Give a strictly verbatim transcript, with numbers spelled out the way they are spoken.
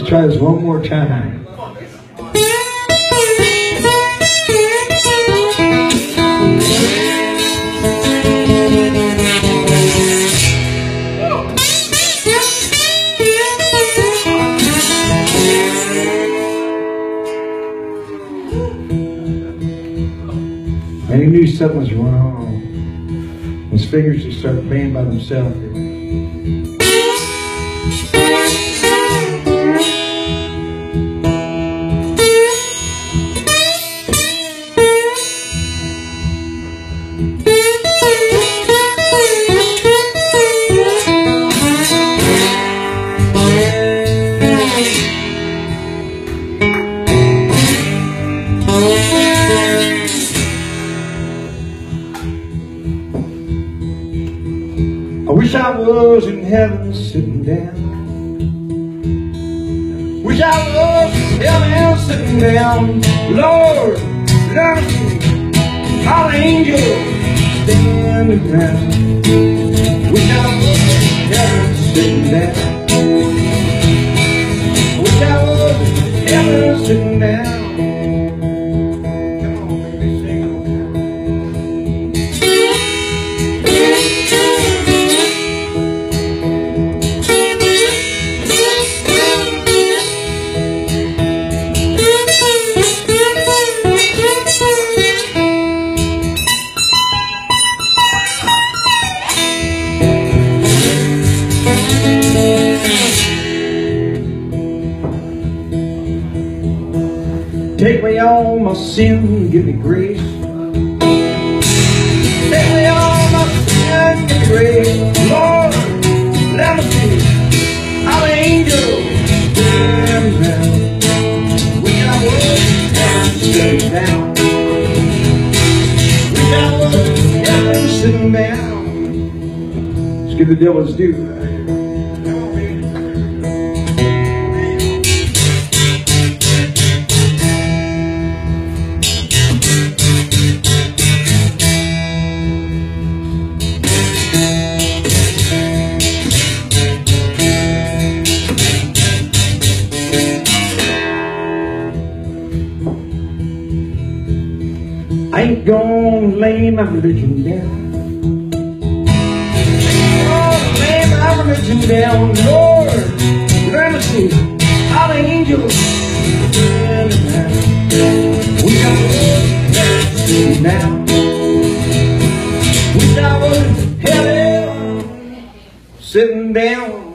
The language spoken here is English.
Let's try this one more time. And he knew something was wrong. His fingers just started playing by themselves. I wish I was in heaven sitting down. Wish I was in heaven sitting down. Lord, let me see all the angels standing around. Wish I was in heaven sitting down. Wish I was in heaven sitting down. Take away all my sin, give me grace. Take away all my sin, give me grace. Lord, let me see how the angels stand down. Wish I was heaven sitting down. Wish I was heaven sitting down. Let's give the devil his due. I ain't gonna lay my religion down. Ain't gonna lay my religion down. Lord, let me see how the angels stand down. We got heaven sitting down. We got heaven sitting down.